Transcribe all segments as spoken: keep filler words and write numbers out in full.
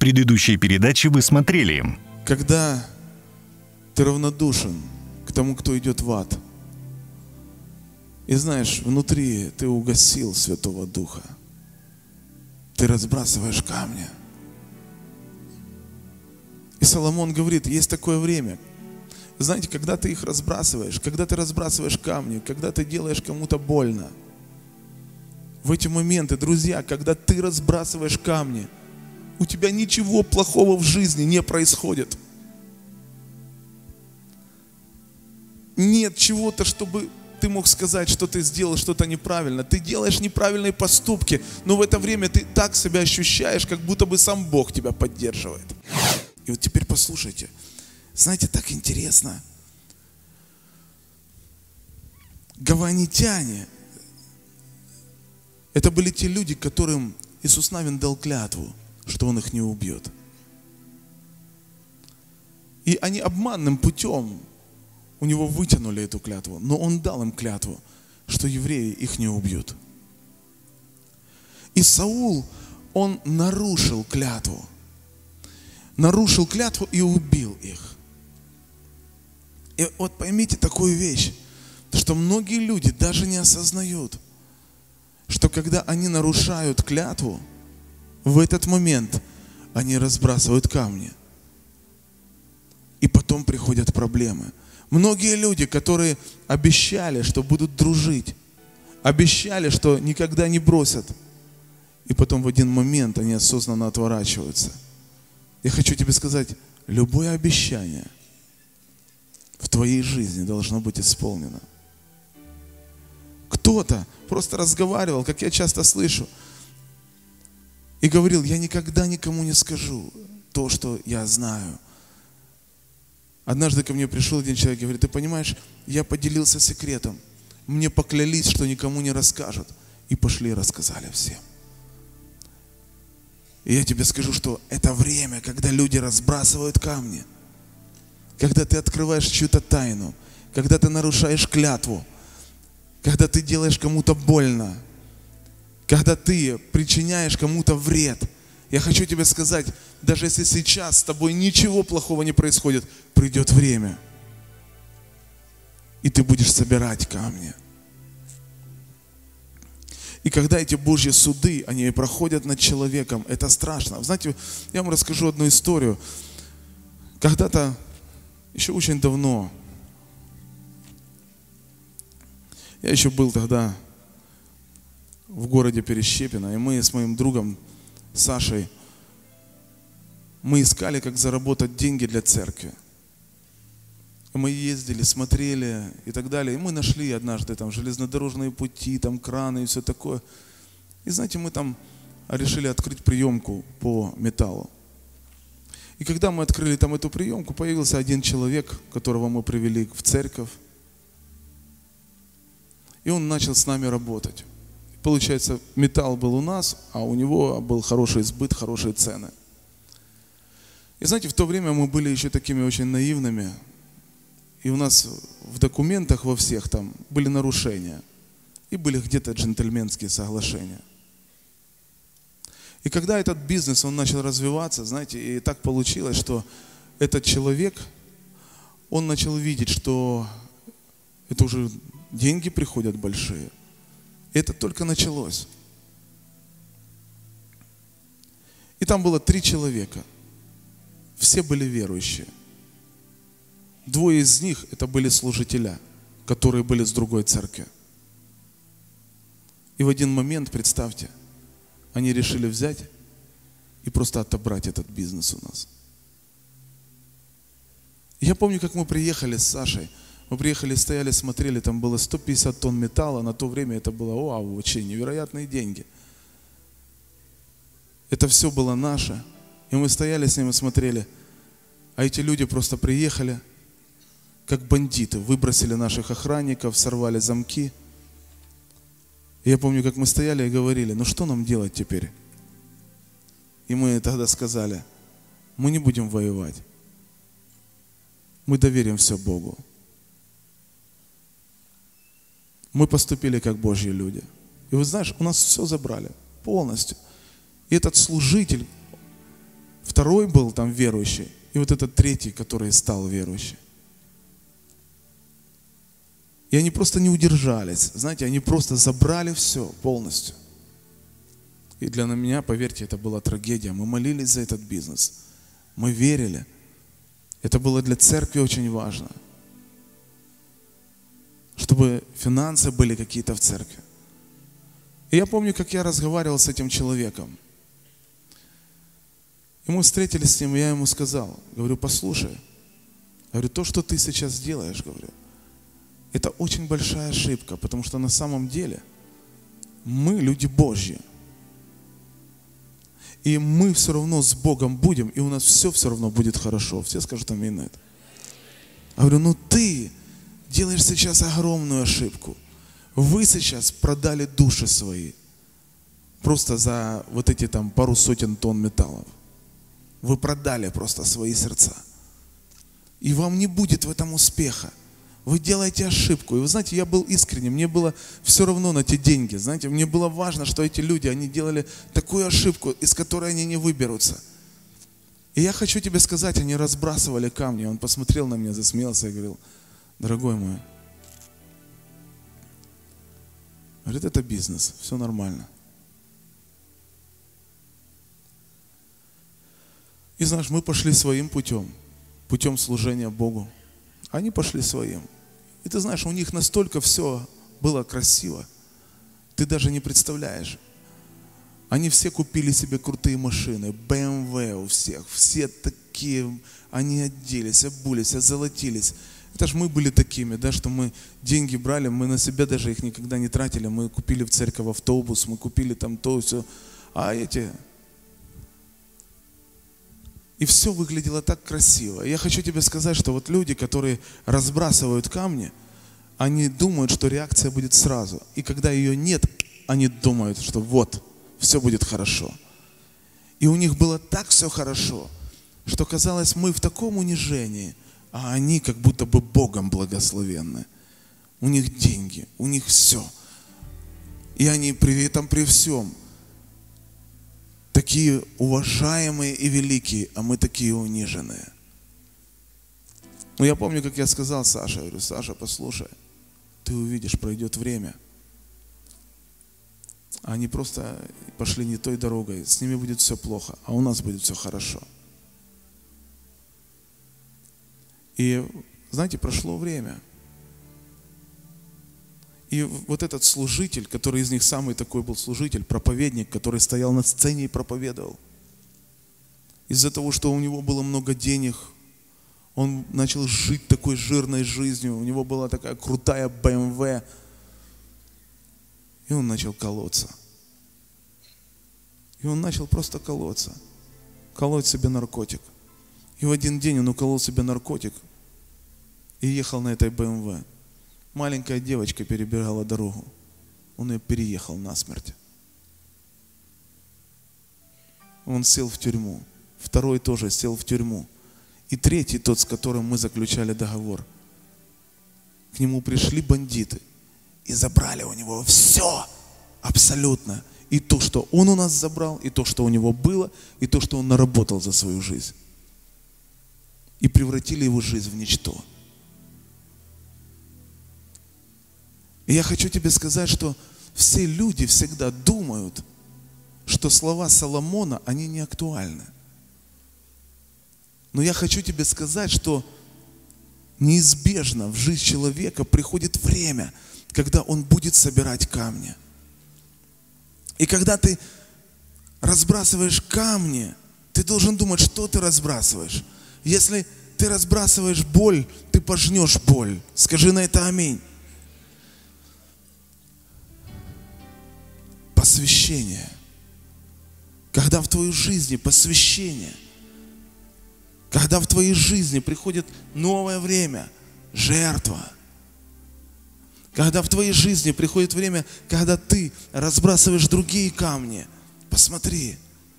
предыдущей передаче вы смотрели. Когда ты равнодушен к тому, кто идет в ад, и знаешь, внутри ты угасил Святого Духа, ты разбрасываешь камни. И Соломон говорит, есть такое время. Знаете, когда ты их разбрасываешь, когда ты разбрасываешь камни, когда ты делаешь кому-то больно, в эти моменты, друзья, когда ты разбрасываешь камни, у тебя ничего плохого в жизни не происходит. Нет чего-то, чтобы ты мог сказать, что ты сделал что-то неправильно. Ты делаешь неправильные поступки, но в это время ты так себя ощущаешь, как будто бы сам Бог тебя поддерживает. И вот теперь послушайте. Знаете, так интересно. Гаванитяне — это были те люди, которым Иисус Навин дал клятву, что Он их не убьет. И они обманным путем у него вытянули эту клятву, но Он дал им клятву, что евреи их не убьют. И Саул, он нарушил клятву. Нарушил клятву и убил их. И вот поймите такую вещь, что многие люди даже не осознают, что когда они нарушают клятву, в этот момент они разбрасывают камни. И потом приходят проблемы. Многие люди, которые обещали, что будут дружить, обещали, что никогда не бросят, и потом в один момент они осознанно отворачиваются. Я хочу тебе сказать, любое обещание в твоей жизни должно быть исполнено. Кто-то просто разговаривал, как я часто слышу, и говорил, я никогда никому не скажу то, что я знаю. Однажды ко мне пришел один человек и говорит, ты понимаешь, я поделился секретом, мне поклялись, что никому не расскажут, и пошли и рассказали всем. И я тебе скажу, что это время, когда люди разбрасывают камни, когда ты открываешь чью-то тайну, когда ты нарушаешь клятву, когда ты делаешь кому-то больно, когда ты причиняешь кому-то вред. Я хочу тебе сказать, даже если сейчас с тобой ничего плохого не происходит, придет время, и ты будешь собирать камни. И когда эти Божьи суды, они проходят над человеком, это страшно. Знаете, я вам расскажу одну историю. Когда-то, еще очень давно, я еще был тогда в городе Перещепино, и мы с моим другом Сашей, мы искали, как заработать деньги для церкви. И мы ездили, смотрели и так далее. И мы нашли однажды там железнодорожные пути, там краны и все такое. И знаете, мы там решили открыть приемку по металлу. И когда мы открыли там эту приемку, появился один человек, которого мы привели в церковь. И он начал с нами работать. Получается, металл был у нас, а у него был хороший сбыт, хорошие цены. И знаете, в то время мы были еще такими очень наивными. И у нас в документах во всех там были нарушения. И были где-то джентльменские соглашения. И когда этот бизнес, он начал развиваться, знаете, и так получилось, что этот человек, он начал видеть, что это уже деньги приходят большие. И это только началось. И там было три человека. Все были верующие. Двое из них это были служителя, которые были с другой церкви. И в один момент, представьте, они решили взять и просто отобрать этот бизнес у нас. Я помню, как мы приехали с Сашей. Мы приехали, стояли, смотрели, там было сто пятьдесят тонн металла. На то время это было, вау, вообще невероятные деньги. Это все было наше. И мы стояли с ним и смотрели. А эти люди просто приехали, как бандиты, выбросили наших охранников, сорвали замки. И я помню, как мы стояли и говорили, ну что нам делать теперь? И мы тогда сказали, мы не будем воевать. Мы доверим все Богу. Мы поступили как Божьи люди. И вы знаешь, у нас все забрали полностью. И этот служитель, второй был там верующий, и вот этот третий, который стал верующим. И они просто не удержались. Знаете, они просто забрали все полностью. И для меня, поверьте, это была трагедия. Мы молились за этот бизнес. Мы верили. Это было для церкви очень важно. Чтобы финансы были какие-то в церкви. И я помню, как я разговаривал с этим человеком. И мы встретились с ним, и я ему сказал, говорю, послушай, говорю, то, что ты сейчас делаешь, говорю, это очень большая ошибка, потому что на самом деле мы люди Божьи. И мы все равно с Богом будем, и у нас все все равно будет хорошо. Все скажут аминь на это. Я говорю, ну ты делаешь сейчас огромную ошибку. Вы сейчас продали души свои просто за вот эти там пару сотен тонн металлов. Вы продали просто свои сердца. И вам не будет в этом успеха. Вы делаете ошибку. И вы знаете, я был искренним, мне было все равно на те деньги. Знаете, мне было важно, что эти люди, они делали такую ошибку, из которой они не выберутся. И я хочу тебе сказать, они разбрасывали камни. Он посмотрел на меня, засмеялся и говорил, дорогой мой, говорит, это бизнес, все нормально. И знаешь, мы пошли своим путем, путем служения Богу. Они пошли своим. И ты знаешь, у них настолько все было красиво. Ты даже не представляешь. Они все купили себе крутые машины. бэ эм вэ у всех. Все такие, они оделись, обулись, озолотились. Это ж мы были такими, да, что мы деньги брали, мы на себя даже их никогда не тратили. Мы купили в церковь автобус, мы купили там то, все. А эти... И все выглядело так красиво. Я хочу тебе сказать, что вот люди, которые разбрасывают камни, они думают, что реакция будет сразу. И когда ее нет, они думают, что вот, все будет хорошо. И у них было так все хорошо, что казалось, мы в таком унижении, а они как будто бы Богом благословенны. У них деньги, у них все. И они при этом, при всем, такие уважаемые и великие, а мы такие униженные. Но я помню, как я сказал Саше, я говорю, Саша, послушай, ты увидишь, пройдет время. Они просто пошли не той дорогой, с ними будет все плохо, а у нас будет все хорошо. И, знаете, прошло время. И вот этот служитель, который из них самый такой был служитель, проповедник, который стоял на сцене и проповедовал. Из-за того, что у него было много денег, он начал жить такой жирной жизнью, у него была такая крутая бэ эм вэ, и он начал колоться. И он начал просто колоться, колоть себе наркотик. И в один день он уколол себе наркотик и ехал на этой бэ эм вэ. Маленькая девочка перебирала дорогу. Он ее переехал насмерть. Он сел в тюрьму. Второй тоже сел в тюрьму. И третий, тот, с которым мы заключали договор, к нему пришли бандиты и забрали у него все, абсолютно. И то, что он у нас забрал, и то, что у него было, и то, что он наработал за свою жизнь. И превратили его жизнь в ничто. И я хочу тебе сказать, что все люди всегда думают, что слова Соломона, они не актуальны. Но я хочу тебе сказать, что неизбежно в жизнь человека приходит время, когда он будет собирать камни. И когда ты разбрасываешь камни, ты должен думать, что ты разбрасываешь. Если ты разбрасываешь боль, ты пожнешь боль. Скажи на это аминь. Посвящение. Когда в твою жизнь посвящение, когда в твоей жизни приходит новое время, жертва, когда в твоей жизни приходит время, когда ты разбрасываешь другие камни, посмотри,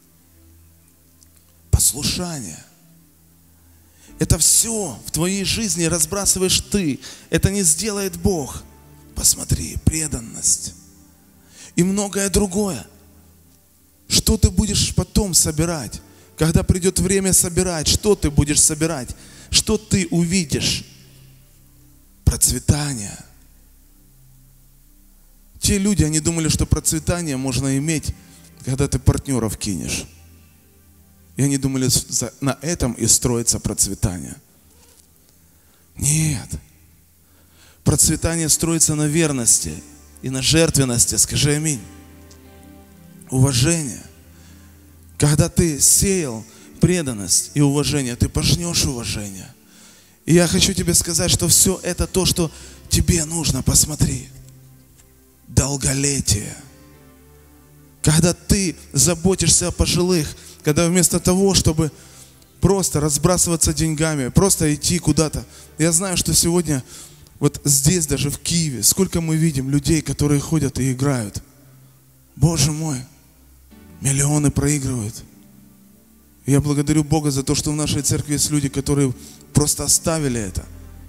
послушание. Это все в твоей жизни разбрасываешь ты. Это не сделает Бог. Посмотри, преданность. И многое другое. Что ты будешь потом собирать, Когда придет время собирать, что ты будешь собирать? Что ты увидишь? Процветание. Те люди, они думали, что процветание можно иметь, когда ты партнеров кинешь. И они думали, на этом и строится процветание. Нет. Процветание строится на верности и на жертвенности. Скажи аминь. Уважение. Когда ты сеял преданность и уважение, ты пожнешь уважение. И я хочу тебе сказать, что все это то, что тебе нужно. Посмотри. Долголетие. Когда ты заботишься о пожилых, когда вместо того, чтобы просто разбрасываться деньгами, просто идти куда-то. Я знаю, что сегодня вот здесь, даже в Киеве, сколько мы видим людей, которые ходят и играют. Боже мой, миллионы проигрывают. Я благодарю Бога за то, что в нашей церкви есть люди, которые просто оставили это.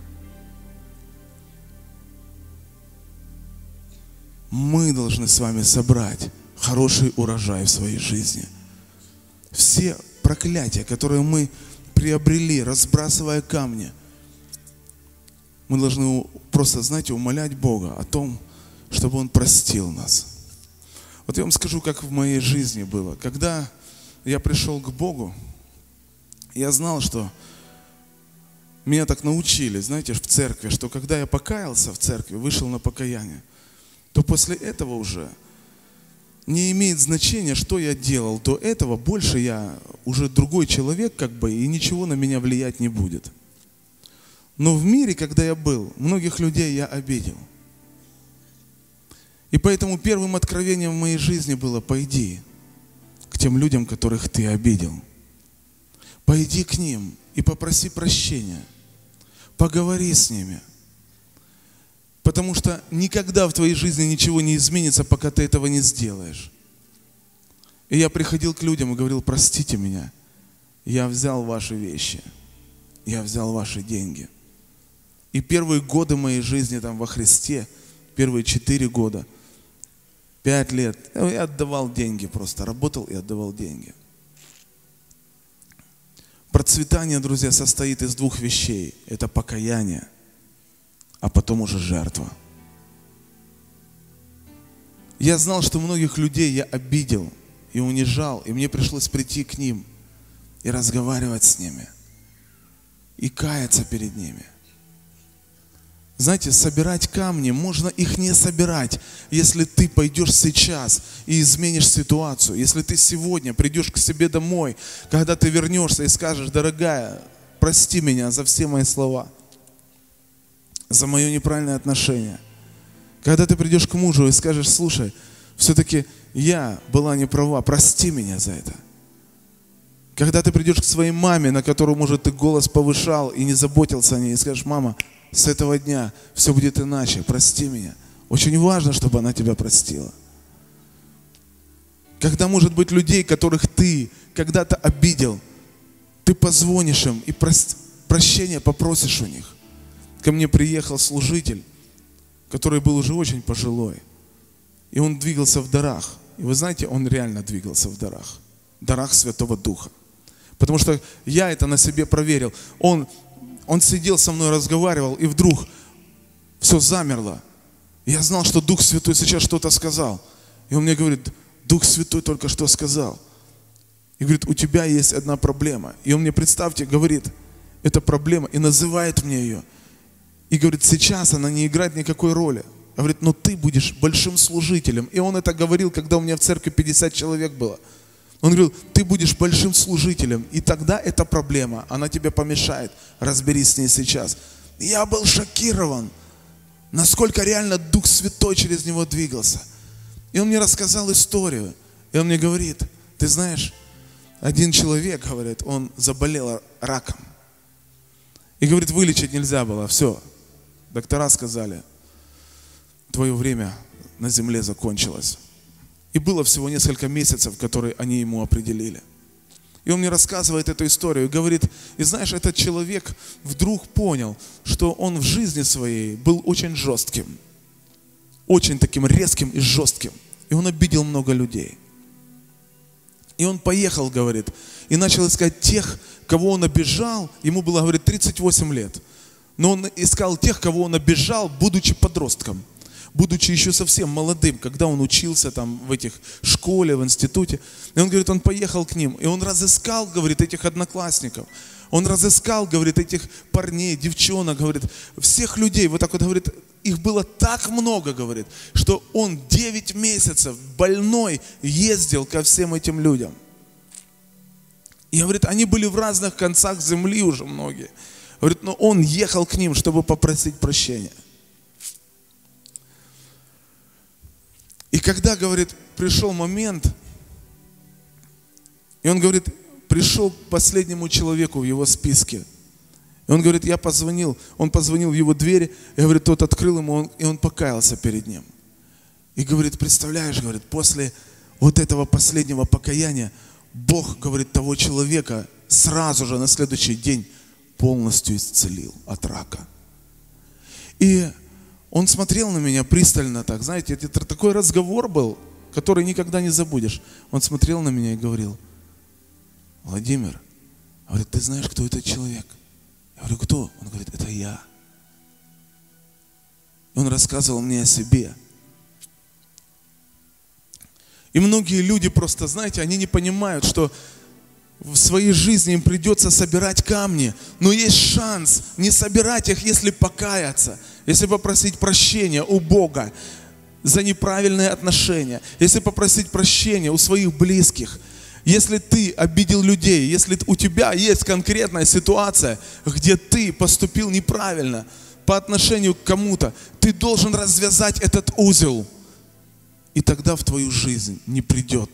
Мы должны с вами собрать хороший урожай в своей жизни. Все проклятия, которые мы приобрели, разбрасывая камни, мы должны просто, знаете, умолять Бога о том, чтобы Он простил нас. Вот я вам скажу, как в моей жизни было. Когда я пришел к Богу, я знал, что меня так научили, знаете, в церкви, что когда я покаялся в церкви, вышел на покаяние, то после этого уже не имеет значения, что я делал до этого, больше я уже другой человек, как бы, и ничего на меня влиять не будет. Но в мире, когда я был, многих людей я обидел. И поэтому первым откровением в моей жизни было: пойди к тем людям, которых ты обидел. Пойди к ним и попроси прощения. Поговори с ними. Потому что никогда в твоей жизни ничего не изменится, пока ты этого не сделаешь. И я приходил к людям и говорил: простите меня, я взял ваши вещи, я взял ваши деньги. И первые годы моей жизни там во Христе, первые четыре года, пять лет, я отдавал деньги просто, работал и отдавал деньги. Процветание, друзья, состоит из двух вещей. Это покаяние, а потом уже жертва. Я знал, что многих людей я обидел и унижал, и мне пришлось прийти к ним и разговаривать с ними, и каяться перед ними. Знаете, собирать камни, можно их не собирать, если ты пойдешь сейчас и изменишь ситуацию. Если ты сегодня придешь к себе домой, когда ты вернешься и скажешь: дорогая, прости меня за все мои слова, за мое неправильное отношение. Когда ты придешь к мужу и скажешь: слушай, все-таки я была не права, прости меня за это. Когда ты придешь к своей маме, на которую, может, ты голос повышал и не заботился о ней, и скажешь: мама, с этого дня все будет иначе, прости меня. Очень важно, чтобы она тебя простила. Когда, может быть, людей, которых ты когда-то обидел, ты позвонишь им и прощения попросишь у них. Ко мне приехал служитель, который был уже очень пожилой, и он двигался в дарах. И вы знаете, он реально двигался в дарах, дарах Святого Духа. Потому что я это на себе проверил. Он, он сидел со мной, разговаривал, и вдруг все замерло. Я знал, что Дух Святой сейчас что-то сказал. И он мне говорит: Дух Святой только что сказал. И говорит: у тебя есть одна проблема. И он мне, представьте, говорит, эта проблема, и называет мне ее. И говорит: сейчас она не играет никакой роли. Говорит: но ты будешь большим служителем. И он это говорил, когда у меня в церкви пятьдесят человек было. Он говорил: ты будешь большим служителем, и тогда эта проблема, она тебе помешает. Разберись с ней сейчас. И я был шокирован, насколько реально Дух Святой через него двигался. И он мне рассказал историю. И он мне говорит: ты знаешь, один человек, говорит, он заболел раком. И говорит, вылечить нельзя было, все. Доктора сказали: твое время на земле закончилось. И было всего несколько месяцев, которые они ему определили. И он мне рассказывает эту историю и говорит: и знаешь, этот человек вдруг понял, что он в жизни своей был очень жестким, очень таким резким и жестким. И он обидел много людей. И он поехал, говорит, и начал искать тех, кого он обижал. Ему было, говорит, тридцать восемь лет. Но он искал тех, кого он обижал, будучи подростком, будучи еще совсем молодым, когда он учился там в этих школе, в институте. И он говорит, он поехал к ним, и он разыскал, говорит, этих одноклассников. Он разыскал, говорит, этих парней, девчонок, говорит, всех людей. Вот так вот, говорит, их было так много, говорит, что он девять месяцев больной ездил ко всем этим людям. И, говорит, они были в разных концах земли уже многие. Говорит, но он ехал к ним, чтобы попросить прощения. И когда, говорит, пришел момент, и он, говорит, пришел к последнему человеку в его списке. И он говорит, я позвонил, он позвонил в его дверь, и, говорит, тот открыл ему, он, и он покаялся перед ним. И говорит, представляешь, говорит, после вот этого последнего покаяния, Бог, говорит, того человека сразу же на следующий день полностью исцелил от рака. И он смотрел на меня пристально так, знаете, это такой разговор был, который никогда не забудешь. Он смотрел на меня и говорил, Владимир, говорит, ты знаешь, кто этот человек? Я говорю, кто? Он говорит, это я. И он рассказывал мне о себе. И многие люди просто, знаете, они не понимают, что в своей жизни им придется собирать камни, но есть шанс не собирать их, если покаяться, если попросить прощения у Бога за неправильные отношения, если попросить прощения у своих близких, если ты обидел людей, если у тебя есть конкретная ситуация, где ты поступил неправильно по отношению к кому-то, ты должен развязать этот узел, и тогда в твою жизнь не придет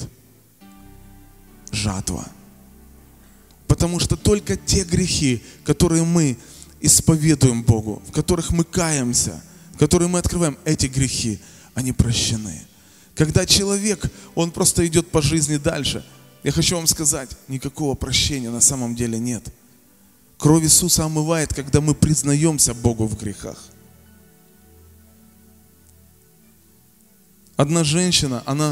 жатва. Потому что только те грехи, которые мы исповедуем Богу, в которых мы каемся, которые мы открываем, эти грехи, они прощены. Когда человек, он просто идет по жизни дальше, я хочу вам сказать, никакого прощения на самом деле нет. Кровь Иисуса омывает, когда мы признаемся Богу в грехах. Одна женщина, она,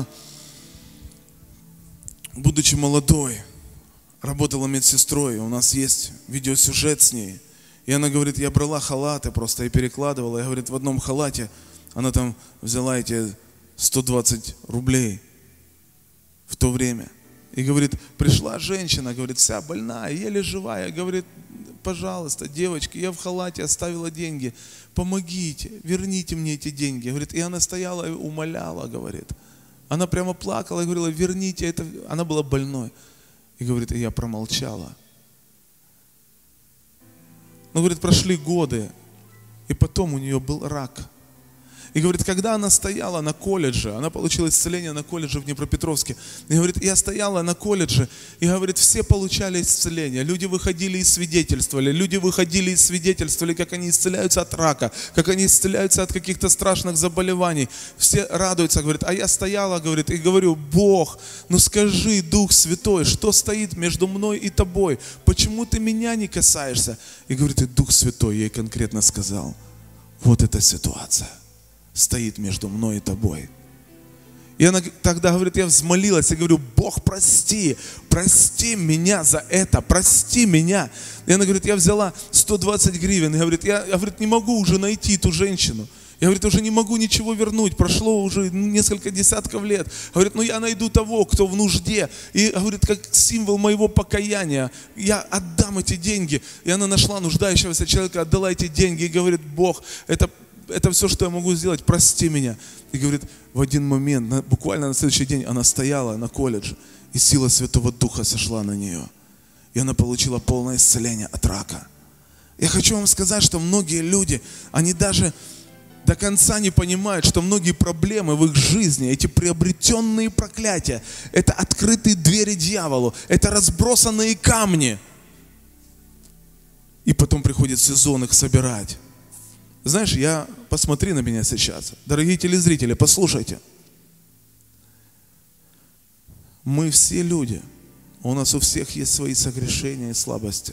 будучи молодой, работала медсестрой, у нас есть видеосюжет с ней. И она говорит, я брала халаты просто и перекладывала. Я, говорит, в одном халате она там взяла эти сто двадцать рублей в то время. И говорит, пришла женщина, говорит, вся больная, еле живая. Говорит, пожалуйста, девочки, я в халате оставила деньги, помогите, верните мне эти деньги. Говорит, и она стояла и умоляла, говорит. Она прямо плакала и говорила, верните это. Она была больной. И говорит, и я промолчала. Но, говорит, прошли годы, и потом у нее был рак. И говорит, когда она стояла на колледже, она получила исцеление на колледже в Днепропетровске. И говорит, я стояла на колледже, и говорит, все получали исцеление. Люди выходили и свидетельствовали. Люди выходили и свидетельствовали, как они исцеляются от рака, как они исцеляются от каких-то страшных заболеваний. Все радуются, говорит, а я стояла, говорит, и говорю, Бог, ну скажи, Дух Святой, что стоит между мной и тобой? Почему ты меня не касаешься? И говорит, и Дух Святой ей конкретно сказал, вот эта ситуация стоит между мной и тобой. И она тогда говорит, я взмолилась и говорю, Бог, прости, прости меня за это, прости меня. И она говорит, я взяла сто двадцать гривен, и говорит, я, я говорит, не могу уже найти ту женщину. Я, говорит, уже не могу ничего вернуть, прошло уже несколько десятков лет. Говорит, ну я найду того, кто в нужде. И, говорит, как символ моего покаяния, я отдам эти деньги. И она нашла нуждающегося человека, отдала эти деньги и говорит, Бог, это Это все, что я могу сделать, прости меня. И говорит, в один момент, на, буквально на следующий день, она стояла на колледже, и сила Святого Духа сошла на нее. И она получила полное исцеление от рака. Я хочу вам сказать, что многие люди, они даже до конца не понимают, что многие проблемы в их жизни, эти приобретенные проклятия, это открытые двери дьяволу, это разбросанные камни. И потом приходит сезон их собирать. Знаешь, я, посмотри на меня сейчас. Дорогие телезрители, послушайте. Мы все люди. У нас у всех есть свои согрешения и слабости.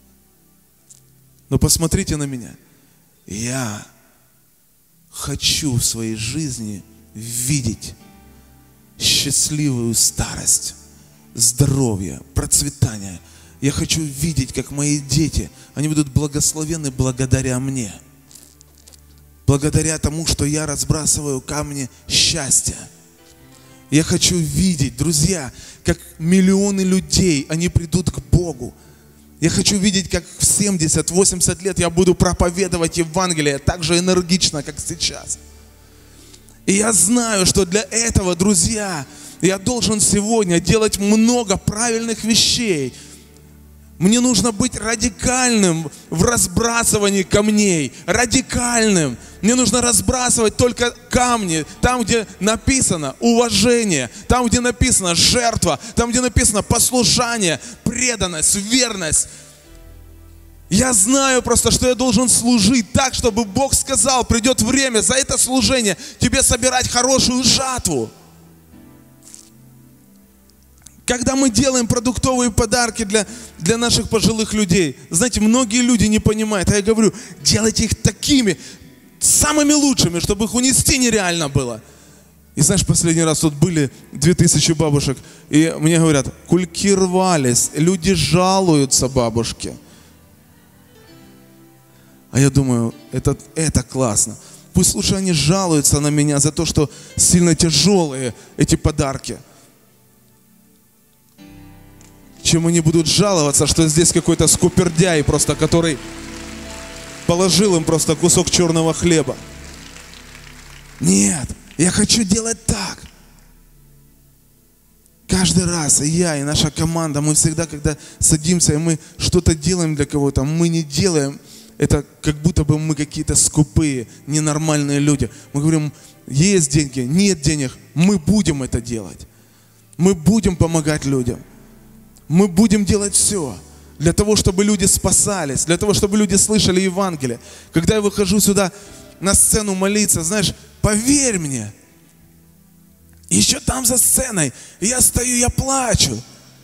Но посмотрите на меня. Я хочу в своей жизни видеть счастливую старость. здоровья, процветания. Я хочу видеть, как мои дети, они будут благословены благодаря мне. Благодаря тому, что я разбрасываю камни счастья. Я хочу видеть, друзья, как миллионы людей, они придут к Богу. Я хочу видеть, как в семьдесят-восемьдесят лет я буду проповедовать Евангелие так же энергично, как сейчас. И я знаю, что для этого, друзья, я должен сегодня делать много правильных вещей. Мне нужно быть радикальным в разбрасывании камней. Радикальным. Мне нужно разбрасывать только камни. Там, где написано уважение. Там, где написано жертва. Там, где написано послушание, преданность, верность. Я знаю просто, что я должен служить так, чтобы Бог сказал, придет время за это служение тебе собирать хорошую жатву. Когда мы делаем продуктовые подарки для, для наших пожилых людей, знаете, многие люди не понимают, а я говорю, делайте их такими, самыми лучшими, чтобы их унести нереально было. И знаешь, последний раз тут были две тысячи бабушек, и мне говорят, кульки рвались, люди жалуются бабушке. А я думаю, это, это классно. Пусть лучше они жалуются на меня за то, что сильно тяжелые эти подарки, чем они будут жаловаться, что здесь какой-то скупердяй просто, который положил им просто кусок черного хлеба. Нет, я хочу делать так. Каждый раз и я, и наша команда, мы всегда, когда садимся, и мы что-то делаем для кого-то, мы не делаем это, как будто бы мы какие-то скупые, ненормальные люди. Мы говорим, есть деньги, нет денег, мы будем это делать. Мы будем помогать людям. Мы будем делать все для того, чтобы люди спасались, для того, чтобы люди слышали Евангелие. Когда я выхожу сюда на сцену молиться, знаешь, поверь мне, еще там за сценой я стою, я плачу.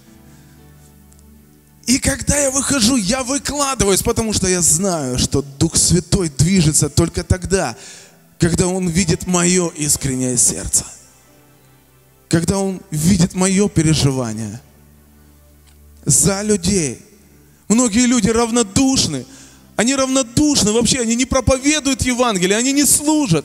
И когда я выхожу, я выкладываюсь, потому что я знаю, что Дух Святой движется только тогда, когда Он видит мое искреннее сердце, когда Он видит мое переживание за людей. Многие люди равнодушны. Они равнодушны вообще, они не проповедуют Евангелие, они не служат.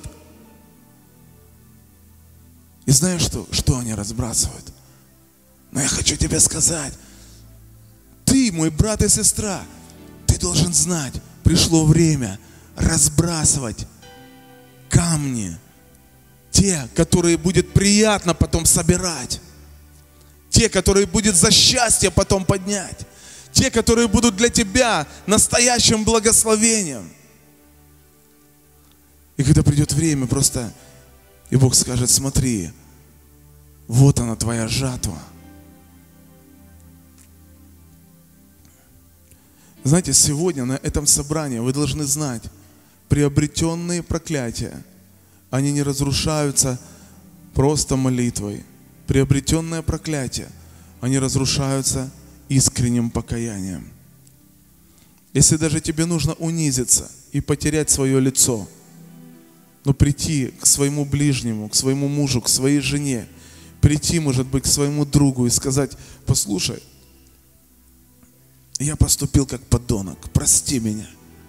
И знаешь что? Что они разбрасывают? Но я хочу тебе сказать, ты, мой брат и сестра, ты должен знать, пришло время разбрасывать камни, те, которые будет приятно потом собирать. Те, которые будет за счастье потом поднять. Те, которые будут для тебя настоящим благословением. И когда придет время, просто, и Бог скажет, смотри, вот она твоя жатва. Знаете, сегодня на этом собрании вы должны знать, приобретенные проклятия, они не разрушаются просто молитвой. Приобретенное проклятие, они разрушаются искренним покаянием. Если даже тебе нужно унизиться и потерять свое лицо, но прийти к своему ближнему, к своему мужу, к своей жене, прийти, может быть, к своему другу и сказать, послушай, я поступил как подонок, прости меня.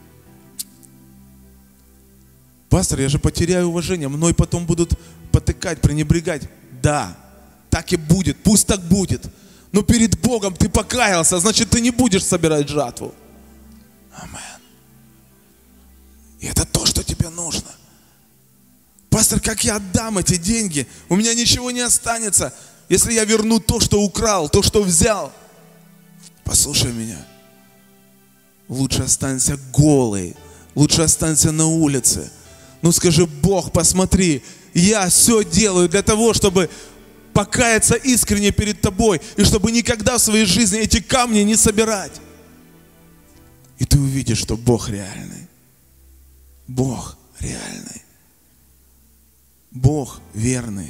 Пастор, я же потеряю уважение, мной потом будут потыкать, пренебрегать. Да. Так и будет, пусть так будет. Но перед Богом ты покаялся, значит, ты не будешь собирать жатву. Амен. И это то, что тебе нужно. Пастор, как я отдам эти деньги? У меня ничего не останется, если я верну то, что украл, то, что взял. Послушай меня. Лучше останься голый, лучше останься на улице. Ну скажи, Бог, посмотри, я все делаю для того, чтобы покаяться искренне перед тобой, и чтобы никогда в своей жизни эти камни не собирать. И ты увидишь, что Бог реальный. Бог реальный. Бог верный.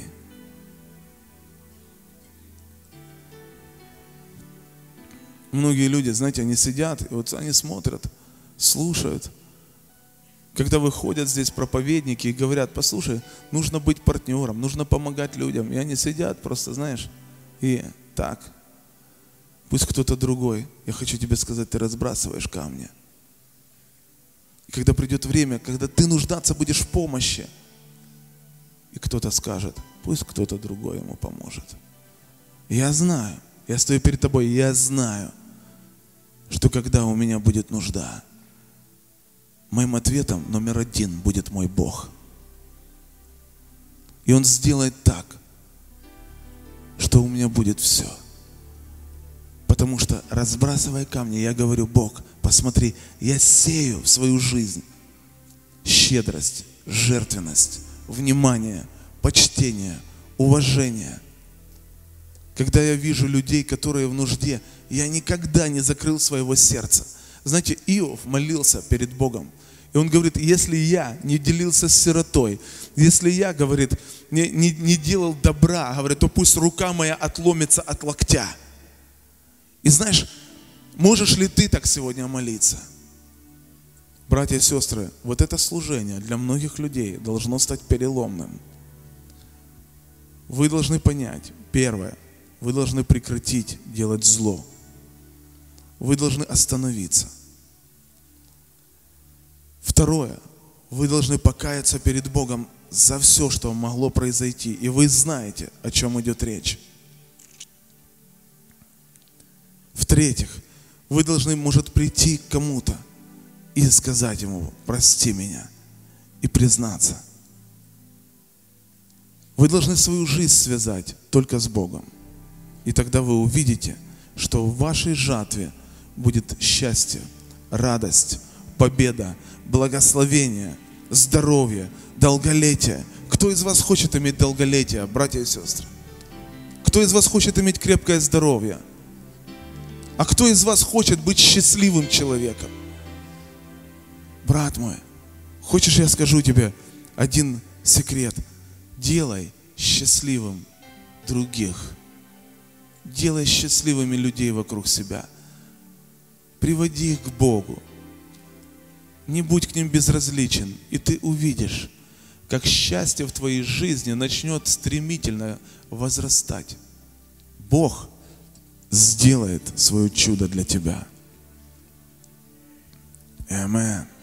Многие люди, знаете, они сидят, и вот они смотрят, слушают. Когда выходят здесь проповедники и говорят, послушай, нужно быть партнером, нужно помогать людям. И они сидят просто, знаешь, и так, Пусть кто-то другой. Я хочу тебе сказать, ты разбрасываешь камни. И когда придет время, когда ты нуждаться будешь в помощи, и кто-то скажет, пусть кто-то другой ему поможет. Я знаю, я стою перед тобой, я знаю, что когда у меня будет нужда, моим ответом номер один будет мой Бог. И Он сделает так, что у меня будет все. Потому что, разбрасывая камни, я говорю, Бог, посмотри, я сею в свою жизнь щедрость, жертвенность, внимание, почтение, уважение. Когда я вижу людей, которые в нужде, я никогда не закрыл своего сердца. Знаете, Иов молился перед Богом. И он говорит, если я не делился с сиротой, если я, говорит, не, не, не делал добра, говорит, то пусть рука моя отломится от локтя. И знаешь, можешь ли ты так сегодня молиться? Братья и сестры, вот это служение для многих людей должно стать переломным. Вы должны понять, первое, вы должны прекратить делать зло. Вы должны остановиться. Второе, вы должны покаяться перед Богом за все, что могло произойти. И вы знаете, о чем идет речь. В-третьих, вы должны, может, прийти к кому-то и сказать ему, прости меня, и признаться. Вы должны свою жизнь связать только с Богом. И тогда вы увидите, что в вашей жатве будет счастье, радость, победа, благословение, здоровье, долголетие. Кто из вас хочет иметь долголетие, братья и сестры? Кто из вас хочет иметь крепкое здоровье? А кто из вас хочет быть счастливым человеком? Брат мой, хочешь, я скажу тебе один секрет? Делай счастливым других. Делай счастливыми людей вокруг себя. Приводи их к Богу. Не будь к ним безразличен. И ты увидишь, как счастье в твоей жизни начнет стремительно возрастать. Бог сделает свое чудо для тебя. Аминь.